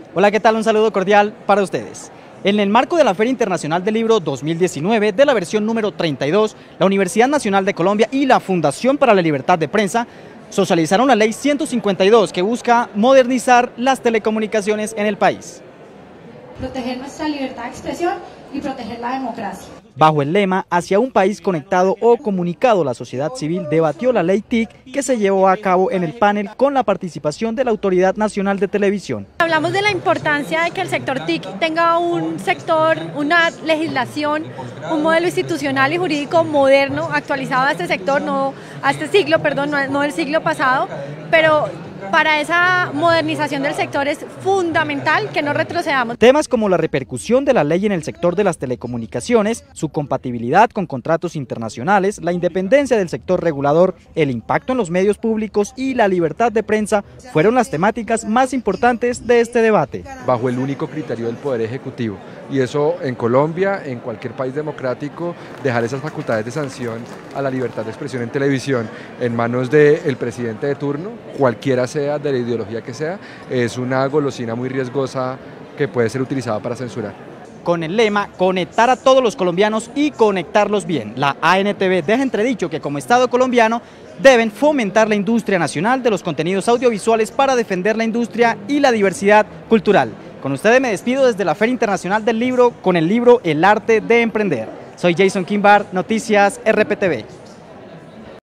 Hola, ¿qué tal? Un saludo cordial para ustedes. En el marco de la Feria Internacional del Libro 2019, de la versión número 32, la Universidad Nacional de Colombia y la Fundación para la Libertad de Prensa socializaron la Ley 152, que busca modernizar las telecomunicaciones en el país. Proteger nuestra libertad de expresión y proteger la democracia. Bajo el lema "Hacia un país conectado o comunicado", la sociedad civil debatió la ley TIC, que se llevó a cabo en el panel con la participación de la Autoridad Nacional de Televisión. Hablamos de la importancia de que el sector TIC tenga un sector, una legislación, un modelo institucional y jurídico moderno, actualizado a este sector, no del siglo pasado, pero para esa modernización del sector es fundamental que no retrocedamos. Temas como la repercusión de la ley en el sector de las telecomunicaciones, su compatibilidad con contratos internacionales, la independencia del sector regulador, el impacto en los medios públicos y la libertad de prensa fueron las temáticas más importantes de este debate. Bajo el único criterio del Poder Ejecutivo, y eso en Colombia, en cualquier país democrático, dejar esas facultades de sanción a la libertad de expresión en televisión en manos del presidente de turno, cualquiera sea, de la ideología que sea, es una golosina muy riesgosa que puede ser utilizada para censurar. Con el lema "Conectar a todos los colombianos y conectarlos bien", la ANTV deja entredicho que como Estado colombiano deben fomentar la industria nacional de los contenidos audiovisuales para defender la industria y la diversidad cultural. Con ustedes me despido desde la Feria Internacional del Libro con el libro El Arte de Emprender. Soy Jason Kimbar, Noticias RPTV.